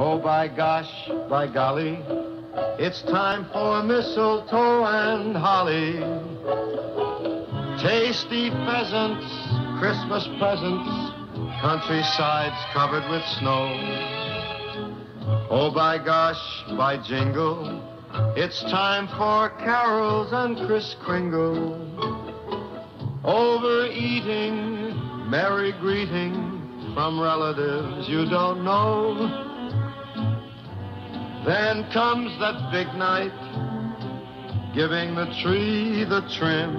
Oh, by gosh, by golly, it's time for mistletoe and holly. Tasty pheasants, Christmas presents, countrysides covered with snow. Oh, by gosh, by jingle, it's time for carols and Kris Kringle. Overeating, merry greeting from relatives you don't know. Then comes that big night, giving the tree the trim.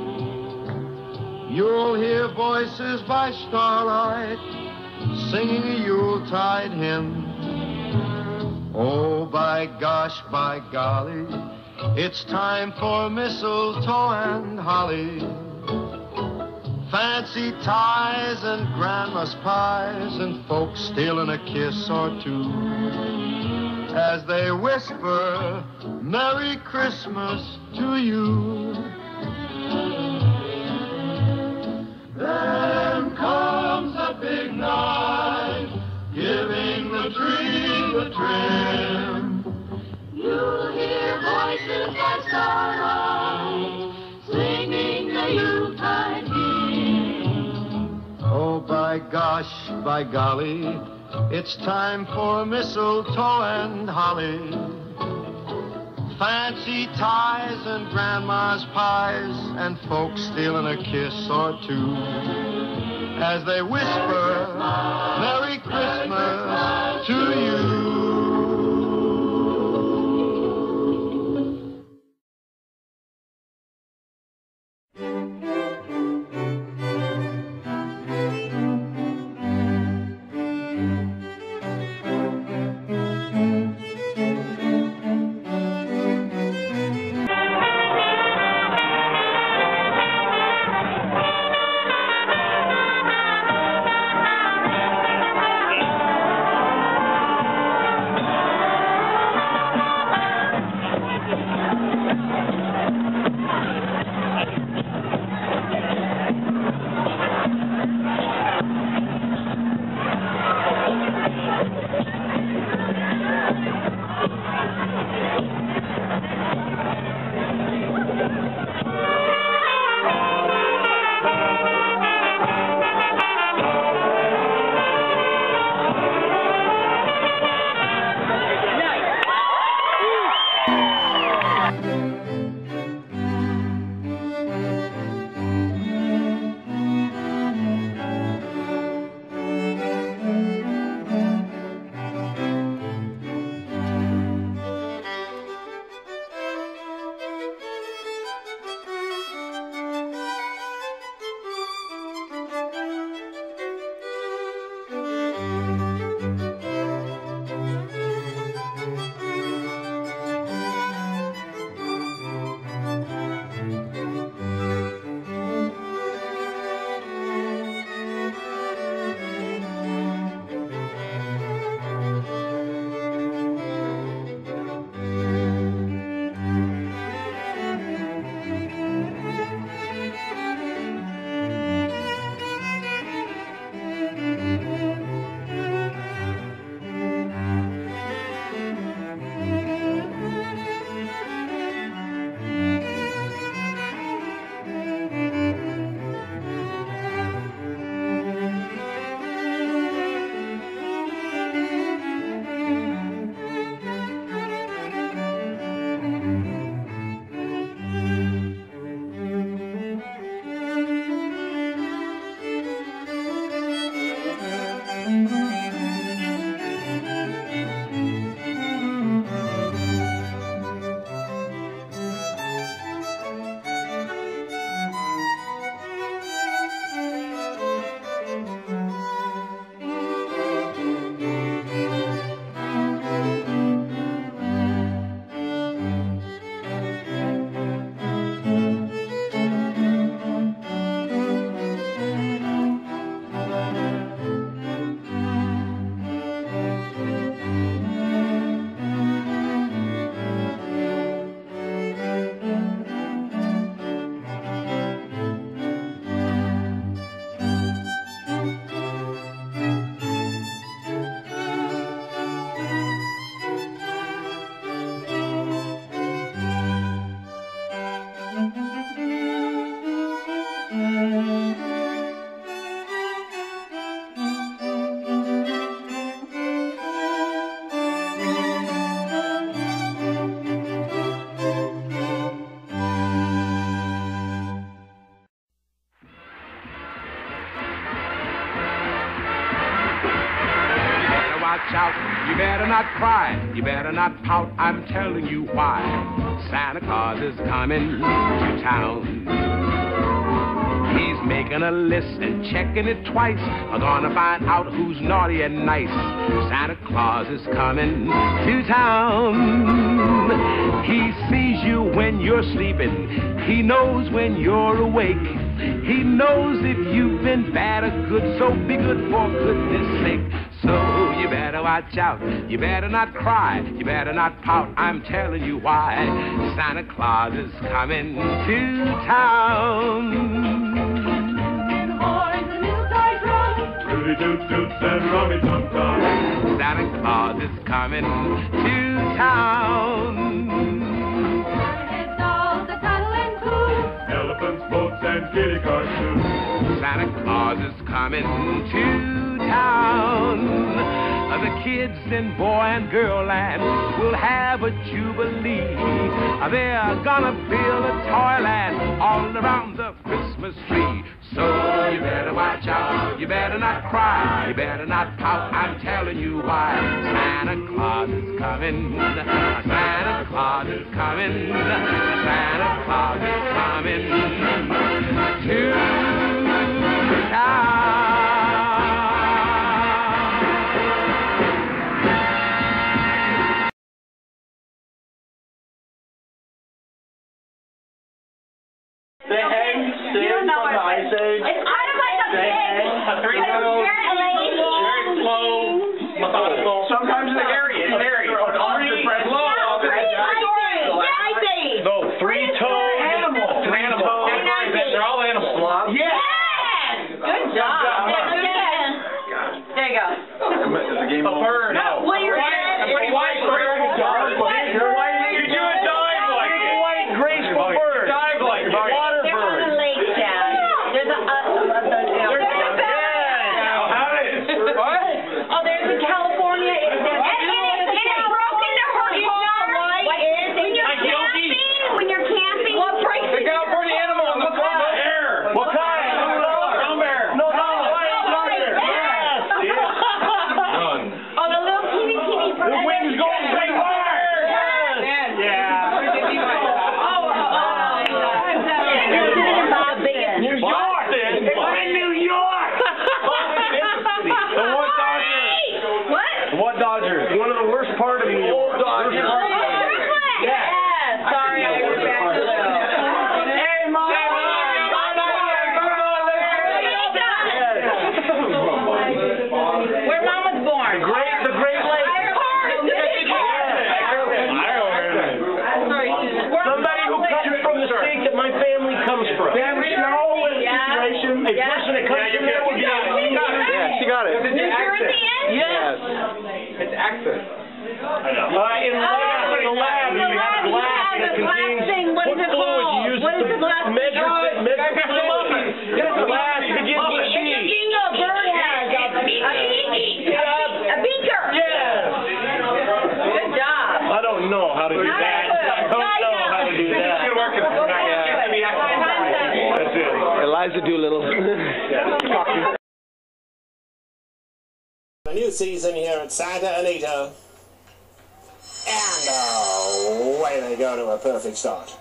You'll hear voices by starlight, singing a Yuletide hymn. Oh, by gosh, by golly, it's time for mistletoe and holly. Fancy ties and grandma's pies and folks stealing a kiss or two as they whisper, Merry Christmas to you. Then comes a big night, giving the tree the trim. You'll hear voices by starlight, singing the Yuletide hymn. Oh, by gosh, by golly, it's time for mistletoe and holly. Fancy ties and grandma's pies and folks stealing a kiss or two as they whisper, Merry Christmas to you. watch out. You better not cry. You better not pout. I'm telling you why. Santa Claus is coming to town. He's making a list and checking it twice. I'm gonna find out who's naughty and nice. Santa Claus is coming to town. He sees you when you're sleeping. He knows when you're awake. He knows if you've been bad or good, so be good for goodness sake. So you better watch out. You better not cry. You better not pout. I'm telling you why. Santa Claus is coming to town. Santa Claus is coming to town. Dolls that cuddle and coo. Elephants, boats, and kitty cars too. Santa Claus is coming to town. The kids in boy and girl land will have a jubilee. They're gonna build a toyland all around the Christmas tree. So you better watch out, you better not cry, you better not pout, I'm telling you why. Santa Claus is coming, Santa Claus is coming, Santa Claus is coming to town. The eggs from the Ice Age. It's kind of like a pig. Very slow, methodical. Sometimes it's hairy. It's hairy. No, three-toed animal. They're all animals. Yes! Good job. There you go. A bird. No. Well, you're A pretty white bird. You're white. You do a dive like it. White, graceful bird. Dive like it. Water They're on bird. the lake, Dad. There's a What? Oh, there's in California. It is broken to her heart. When you're camping. What breaks The California animal. What's that? Bear. What kind? Brown bear. No, Oh, the little teeny bird. the wings go straight wire. New York. It's in New York. The what Dodgers? What? What Dodgers? One of the worst part of New York. Old Dodgers. Sorry, I was back to the... Hey, Mom. Where Mom was born. The Great Lakes. Somebody who comes from the state that my family comes from. Damn snow and situation. A person that comes from there will be able to. Yeah, she got it. New Jersey is? Yes. It's access. In the lab, you have glass that contains What is it fluid you use What is to the glass? measure fluid. Glass begins with G. A bird has a beaker. Yes. Good job. I don't know how to do that. I don't know how to do that. That's it. Eliza Doolittle. A new season here at Santa Anita. And away they go to a perfect start.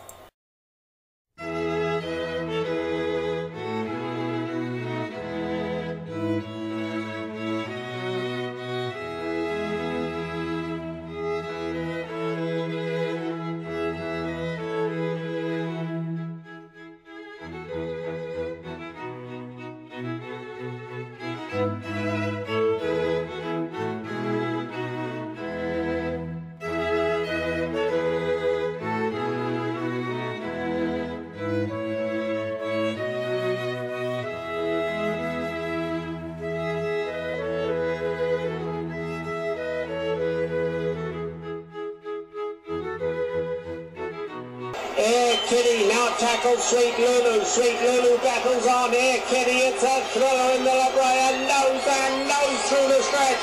Air Kitty now tackles Sweet Lulu. Sweet Lulu battles on Air Kitty. It's a thriller in the La Brea. Nose and nose through the stretch.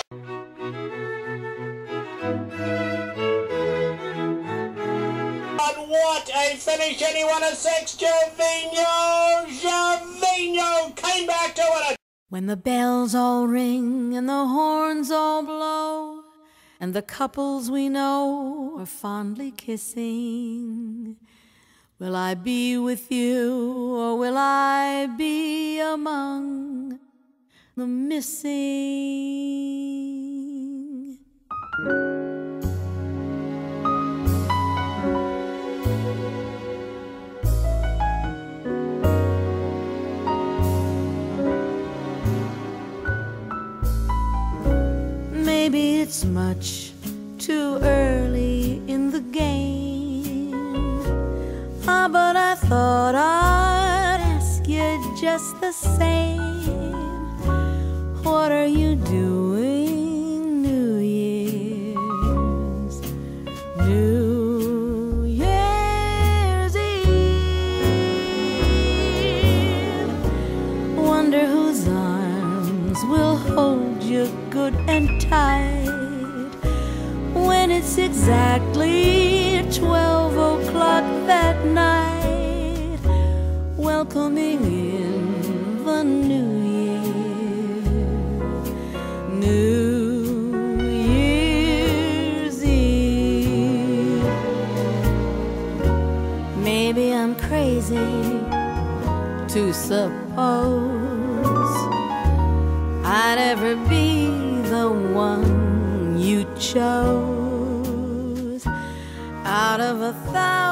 And what a finish! Anyone a six? Gervinho came back to it. When the bells all ring and the horns all blow, and the couples we know are fondly kissing. Will I be with you, or will I be among the missing? Maybe it's much too early in the game, but I thought I'd ask you just the same. What are you doing New Year's Eve? Wonder whose arms will hold you good and tight when it's exactly 12 o'clock that night, welcoming in the new year, New Year's Eve. Maybe I'm crazy to suppose I'd ever be the one you chose out of 1,000